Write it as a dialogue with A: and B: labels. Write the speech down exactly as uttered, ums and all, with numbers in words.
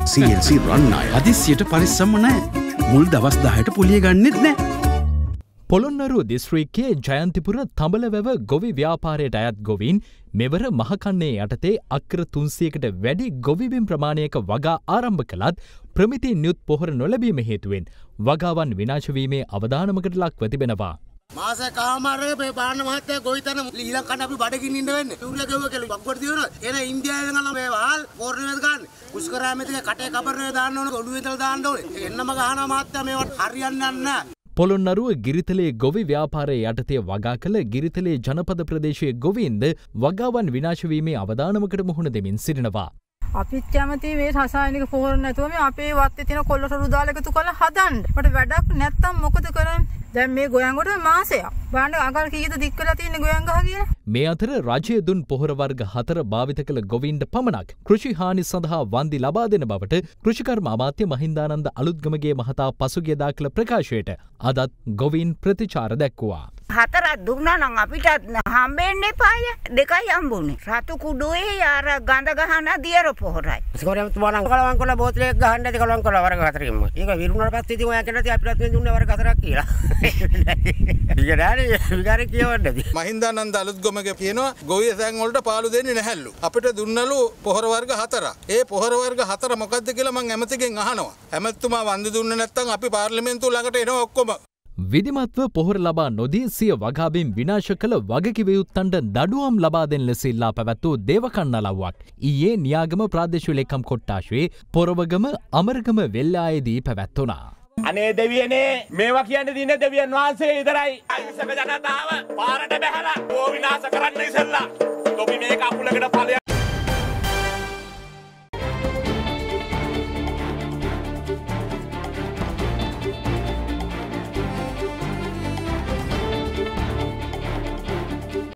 A: සී L සී රන් අය හදිස්සියට පරිස්සම්ම නැහැ. මුල් දවස් දහයට පොලිය ගන්නෙත් නැහැ.
B: පොළොන්නරුව දිස්ත්‍රික්කයේ ජයන්තිපුර තඹලවැව ගොවි ව්‍යාපාරයට අයත් ගොවීන් මෙවර මහකන්නේ යටතේ අක්‍ර තුන්සියයකට වැඩි ගොවිබිම් ප්‍රමාණයක වගා ආරම්භ කළත් ප්‍රමිතින් යුත් පොහොර නොලැබීම හේතුවෙන් වගාවන් විනාශ වීමේ අවදානමකට ලක්ව තිබෙනවා.
C: මාස කාමාරේ මේ බාන්න මහත්තයා ගොවිතැන ඊළඟ කන්න අපි බඩගින්න ඉන්න වෙන්නේ. යූරියා ගෙවුව කියලා බක්කොට දිනන. එන ඉන්දියාවෙන් අල්ල මේ වහල් පෝරණෙද ගන්න. කුස්කරාමේ තික කටේ කබරනේ දාන්න ඕනේ. ඔළුවේ ඉඳලා දාන්න ඕනේ. එන්නම ගහනවා මහත්තයා මේවට හරියන්නේ නැහැ.
B: පොළොන්නරුව ගිරිතලේ ගොවි ව්‍යාපාරයේ යටතේ වගා කළ ගිරිතලේ ජනපද ප්‍රදේශයේ ගොවීන්ද වගාවන් විනාශ වීමේ අවදානමකට මුහුණ දෙමින් සිටිනවා.
D: අපිත් කැමති මේ රසායනික පොහොර නැතුව මේ අපේ වත්තේ තියෙන කොල්ලසරු දාලා එකතු කරලා හදන්න. මට වැඩක් නැත්තම් මොකද කරන්නේ? දැන් මේ ගොයන්ගොඩ මාසයක්. බලන්න අගල් කීයද දික් වෙලා තියෙන්නේ ගොයන් ගහ කියලා.
B: මේ අතර රජය දුන් පොහොර වර්ග හතර භාවිත කළ ගොවීන්ට පමණක් කෘෂි හානි සඳහා වන්දි ලබා දෙන බවට කෘෂිකර්ම අමාත්‍ය මහින්දානන්ද අලුත්ගමගේ මහතා පසුගියදා කළ ප්‍රකාශයට අදත් ගොවීන් ප්‍රතිචාර දැක්වුවා.
E: හතරක් දුන්නා නම් අපිට හම්බෙන්න එපාය. දෙකයි හම්බුනේ. රතු කුඩුවේ යාර ගඳ ගහන දියර පොහොරයි.
C: ස්කෝරයම තුමානම් කලවම් කරලා බෝතලයක් ගහන්න ඇති කලවම් කරලා වර්ග හතරකින්ම. ඒක විරුණාට පස්සේ ඉතින් ඔයා කියනවා අපිටත් මේ දුන්නේ වර්ග හතරක් කියලා. ඊට ඩාරි විකාරේ කියවන්නද?
F: මහින්දානන්ද අලුත්ගමගේ කියනවා ගොවිය සෑන් වලට පාළු දෙන්නේ නැහැලු. අපිට දුන්නලු පොහොර වර්ග හතරක්. ඒ පොහොර වර්ග හතර මොකද්ද කියලා මම ඇමතිගෙන් අහනවා. ඇමතිතුමා වන්දි දුන්නේ නැත්නම් අපි පාර්ලිමේන්තුව ළඟට එනවා ඔක්කොම.
B: විධිමත්ව පොහොර ලබා නොදී සිය වගාබිම් විනාශ කළ වගකිවයුත්තන්ට දඩුවම් ලබා දෙන ලෙස ඉල්ලා පැවැත්වූ දේවකන්නලව්වක් ඊයේ නියාගම ප්‍රාදේශීය ලේකම් කොට්ටාශයේ පොරවගම අමරගම වෙල්ලායේදී පැවැත්වුණා.
G: අනේ දෙවියනේ මේවා කියන්නේ දිනේ දෙවියන් වහන්සේ විතරයි. අයිසක ජනතාව පාරට බැහැලා ඕ විනාශ කරන්න ඉස්සෙල්ලා. තොපි මේක අකුලකට ඵලයක්